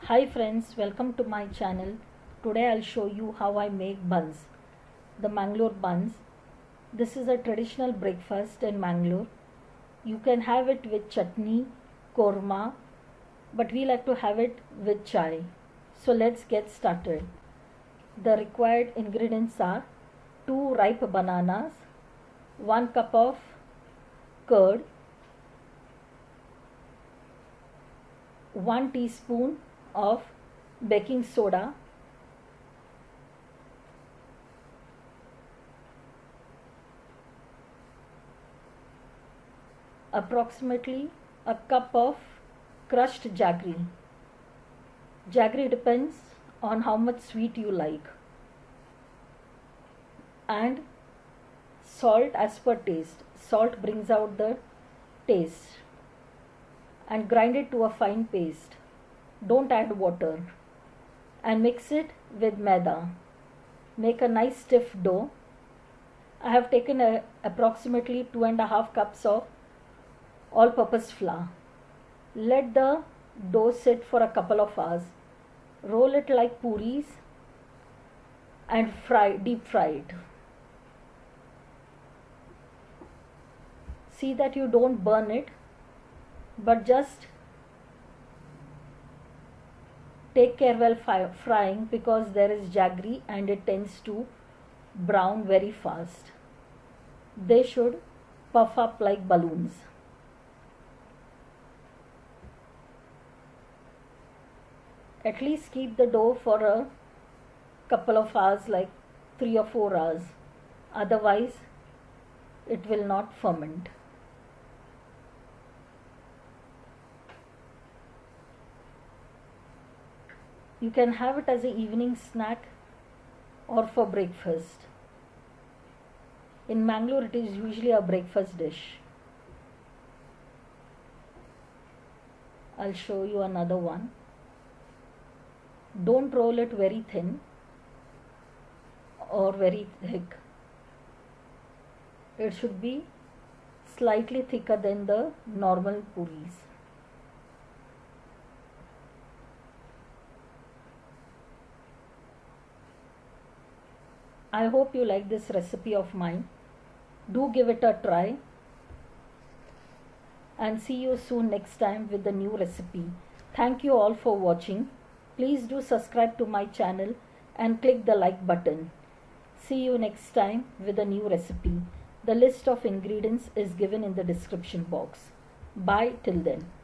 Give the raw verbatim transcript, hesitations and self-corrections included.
Hi friends, welcome to my channel. Today I'll show you how I make buns. The Mangalore buns. This is a traditional breakfast in Mangalore. You can have it with chutney, korma, but we like to have it with chai. So let's get started. The required ingredients are two ripe bananas, one cup of curd, one teaspoon of baking soda, approximately a cup of crushed jaggery. Jaggery depends on how much sweet you like, and salt as per taste. Salt brings out the taste, and grind it to a fine paste. Don't add water, and mix it with maida. Make a nice stiff dough. I have taken a, approximately two and a half cups of all-purpose flour. Let the dough sit for a couple of hours. Roll it like puris and fry, deep fry it. See that you don't burn it, but just take care while frying because there is jaggery and it tends to brown very fast. They should puff up like balloons. At least keep the dough for a couple of hours, like three or four hours. Otherwise, it will not ferment. You can have it as an evening snack or for breakfast. In Mangalore, it is usually a breakfast dish. I'll show you another one. Don't roll it very thin or very thick. It should be slightly thicker than the normal puris. I hope you like this recipe of mine. Do give it a try, and see you soon next time with a new recipe. Thank you all for watching. Please do subscribe to my channel and click the like button. See you next time with a new recipe. The list of ingredients is given in the description box. Bye till then.